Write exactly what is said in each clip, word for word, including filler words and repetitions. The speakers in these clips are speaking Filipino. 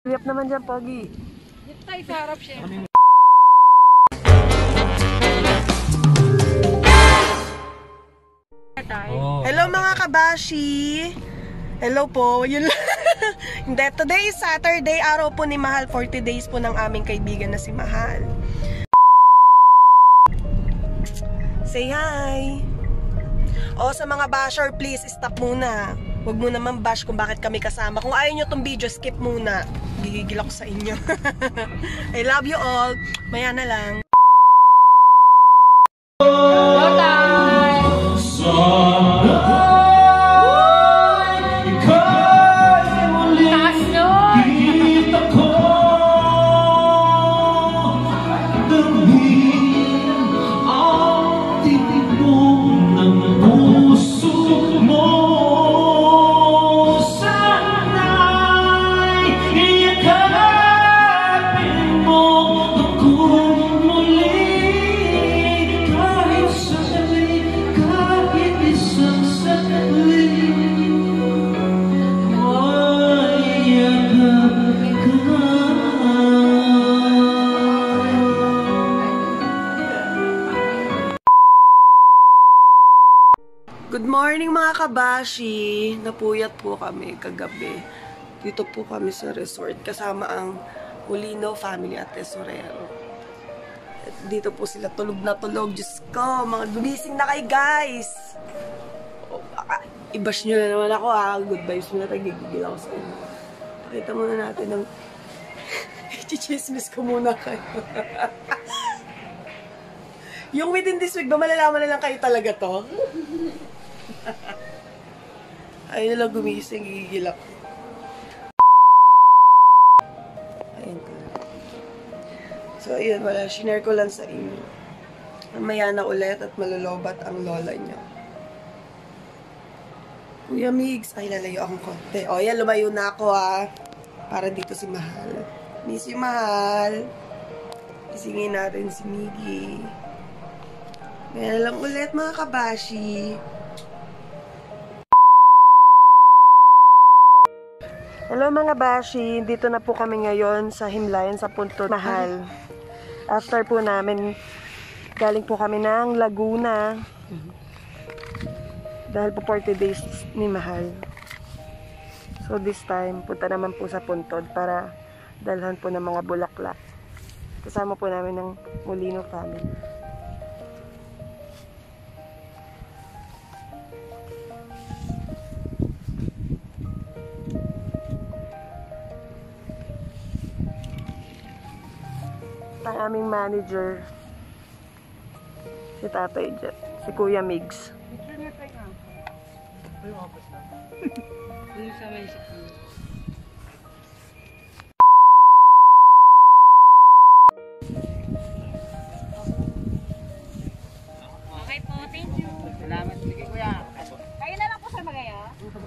Liap naman dyan, Pogi. Dito tayo sa harap siya. Hello mga kabashi! Hello po, yun lang. Hindi, today is Saturday, araw po ni Mahal, forty days po ng aming kaibigan na si Mahal. Say hi! O sa mga basher, please stop muna. Huwag mo naman bash kung bakit kami kasama. Kung ayaw nyo tong video, skip muna. Gigigil ako sa inyo. I love you all. Maya na lang. Good morning mga kabashi! Napuyat po kami kagabi. Dito po kami sa resort kasama ang Molino family at Tesorero. Dito po sila tulog na tulog. Diyos ko, mga gumising na kayo guys! O, baka i-bash nyo na naman ako ha. Good vibes muna tayo. Gigigil ako sa inyo. Pakita muna natin ng chichismis ko muna kayo. Yung within this week ba malalaman na lang kayo talaga to? Ayun na lang gumising, gigigil ako. Ayun ko. So, ayun, wala. Shinare ko lang sa inyo. Mamaya na ulit at malulobat ang lola niya. Kuya Migs, ay lalayo akong konti. O, yan, lumayo na ako ha. Para dito si Mahal. Miss you, Mahal. Isingin natin si Miggy. Ngayon lang ulit mga kabashi. Hello mga bashi, dito na po kami ngayon sa Himlayan sa Punto Mahal. After po namin, galing po kami ng Laguna. Dahil po forty days ni Mahal. So this time, punta naman po sa Puntod para dalhan po ng mga bulaklak. Kasama po namin ng Molino family. Ang aming manager, si Tatay Jet, si Kuya Migs. Picture na tayo. Ay, wapas na. Ano sa may sikil? Okay po, thank you. Salamat, sige kuya. Kayo na lang po sa magayo.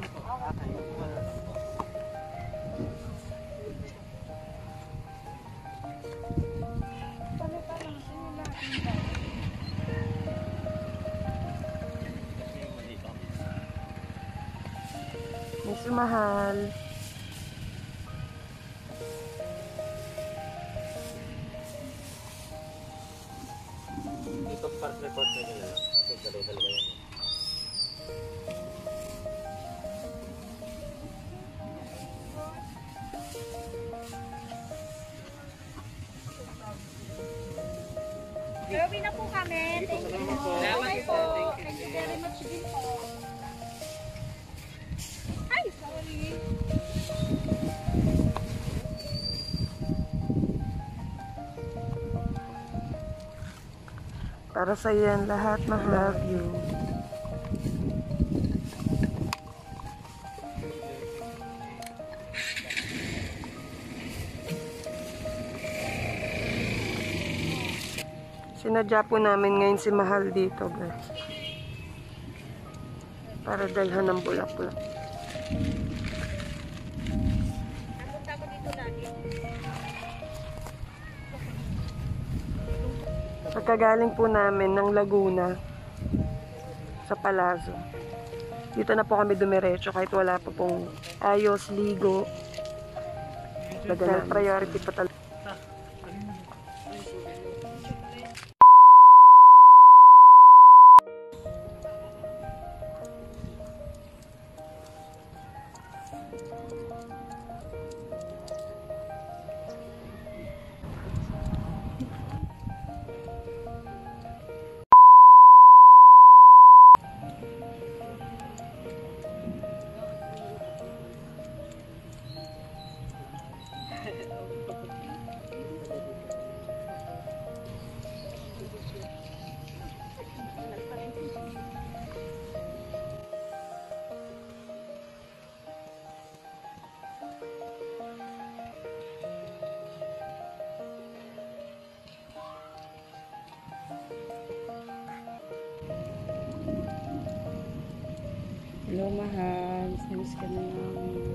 Miss you, Mahal. Dito part report na nila. Kasi dalawa talaga yan. Gawin na po kami. Thank you. Salamat po. Thank you very much din po. Ay, sorry. Para sa yan lahat, ma-love you. Sinadya po namin ngayon si Mahal dito, guys. Para dalhan ng bulak-bulak. Napunta ko dito lagi. Pagkagaling po namin ng Laguna sa Palazzo. Dito na po kami dumiretso kahit wala pa pong ayos, ligo. Dahil priority pa talaga. Hello, mahal. Miss ka na namin.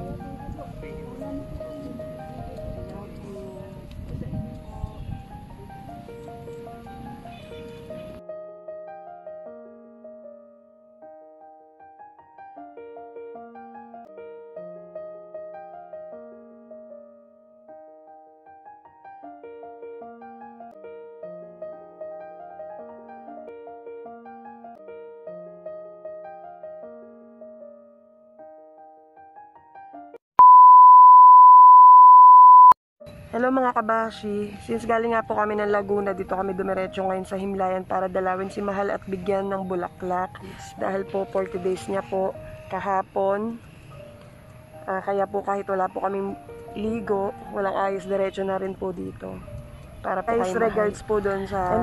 Hello mga kabashi, since galing nga po kami ng Laguna, dito kami dumiretso ngayon sa Himlayan para dalawin si Mahal at bigyan ng bulaklak. Dahil po forty days niya po kahapon, uh, kaya po kahit wala po kaming ligo, walang ayos, diretso na rin po dito. Para po kayo regards po doon sa,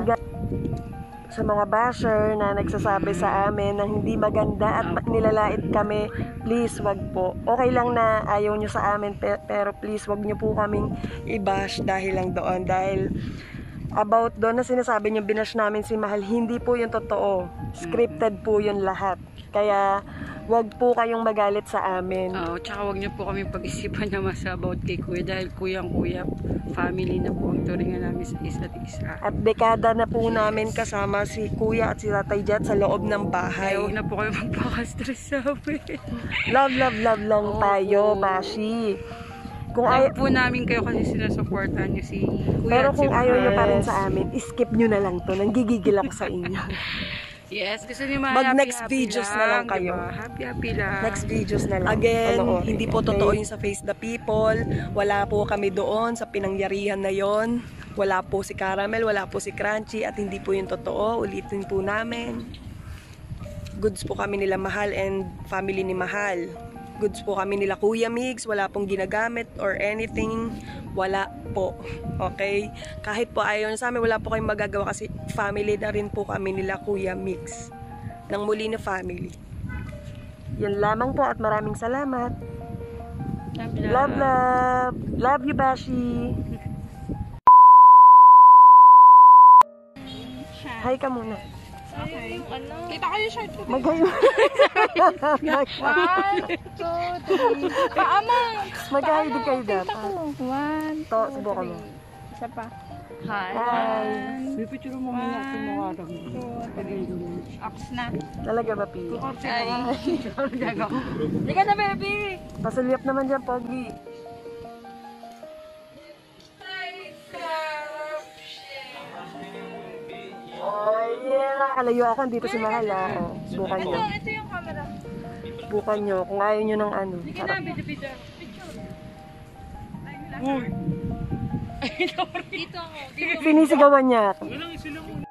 sa mga basher na nagsasabi sa amin na hindi maganda at nilalait kami. Please, wag po. Okay lang na ayaw nyo sa amin, pero please, wag nyo po kaming i-bash dahil lang doon. Dahil about doon na sinasabi nyo, binash namin si Mahal, hindi po yung totoo. Scripted po yun lahat. Kaya, wag po kayong magalit sa amin. Oo, tsaka wag niyo po kami pag-isipan na mas about kay Kuya dahil kuyang-kuya, family na po ang turingan namin sa isa't isa. At dekada na po namin kasama si Kuya at si Tatay Jet sa loob ng bahay. Kaya huwag na po kayo magpaka-stress sa amin. Love, love, love lang Oo. tayo, Bashi. Kung Ayaw ay po namin kayo kasi sinasuportahan niyo si Kuya pero at si kung ayaw nyo pa rin Mahal. sa amin, skip nyo na lang to. Nanggigigil ako sa inyo. Yes, gusto niyo mga Mag happy, next happy videos na lang kayo. Diba? Happy, happy lang. Next videos na lang. Again, Panoorin. hindi po Okay? totoo yung sa Face the People. Wala po kami doon sa pinangyarihan na yon. Wala po si Caramel, wala po si Crunchy, at hindi po yung totoo. Ulitin po namin. Goods po kami nila Mahal and family ni Mahal. Goods po kami nila Kuya Migs. Wala pong ginagamit or anything. Wala po. Okay? Kahit po ayaw nyo sa amin, wala po kayong magagawa kasi family na rin po kami nila Kuya Migs. Ng Molina family. Yun lamang po at maraming salamat. Love, Love, love. Love you, Bashi. Hi ka muna. Okay. Kita ko yung shirt ko. Magayo. One, two, three. Paamang! Magayo din kayo dapat. One, To, subukan mo. isa pa. Hi. Hi. May picture mo muna sa mukha lang. Ox na. Talaga ba, Pi? Ay. Hindi ka na, baby! Pasulyap naman dyan, Pogi. Oh, yeah. Kalayo ako, dito si Mahal, ah. Oh, bukan nyo. Ito yung camera. Bukan nyo. Kung ayaw nyo ng ano. Hindi ka na, video-video. Uy! Dito ako. Dito. Sinisigawan niya ako. Walang sila muna.